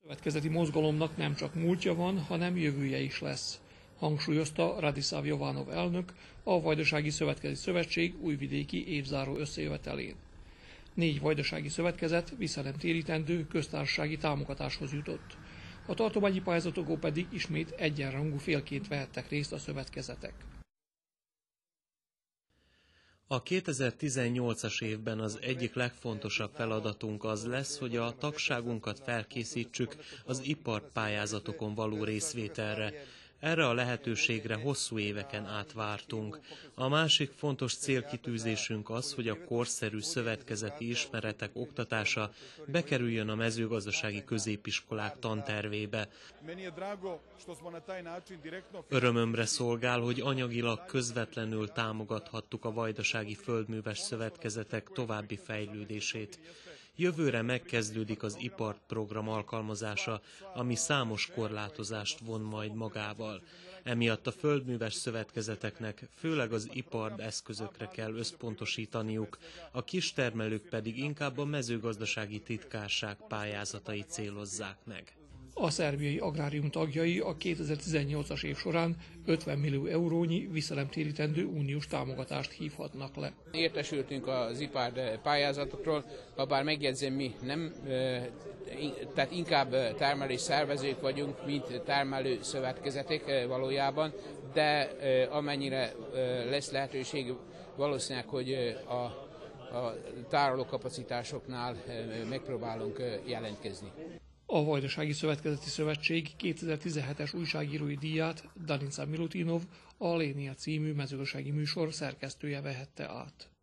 Szövetkezeti mozgalomnak nem csak múltja van, hanem jövője is lesz, hangsúlyozta Radislav Jovanov elnök a Vajdasági Szövetkezeti Szövetség újvidéki évzáró összejövetelén. 4 vajdasági szövetkezet visszanemtérítendő köztársasági támogatáshoz jutott. A tartományi pályázatokon pedig ismét egyenrangú félként vehettek részt a szövetkezetek. A 2018-as évben az egyik legfontosabb feladatunk az lesz, hogy a tagságunkat felkészítsük az iparpályázatokon való részvételre. Erre a lehetőségre hosszú éveken át vártunk. A másik fontos célkitűzésünk az, hogy a korszerű szövetkezeti ismeretek oktatása bekerüljön a mezőgazdasági középiskolák tantervébe. Örömömre szolgál, hogy anyagilag közvetlenül támogathattuk a vajdasági földműves szövetkezetek további fejlődését. Jövőre megkezdődik az IPART program alkalmazása, ami számos korlátozást von majd magával. Emiatt a földműves szövetkezeteknek főleg az IPART eszközökre kell összpontosítaniuk, a kistermelők pedig inkább a mezőgazdasági titkárság pályázatait célozzák meg. A szerbiai agrárium tagjai a 2018-as év során 50 millió eurónyi visszanemtérítendő uniós támogatást hívhatnak le. Értesültünk az IPART pályázatokról, habár megjegyzem, mi nem, tehát inkább termelés szervezők vagyunk, mint termelő szövetkezetek valójában, de amennyire lesz lehetőség, valószínűleg, hogy a tárolókapacitásoknál megpróbálunk jelentkezni. A Vajdasági Szövetkezeti Szövetség 2017-es újságírói díját Danica Milutinov, a Lénia című mezőgazdasági műsor szerkesztője vehette át.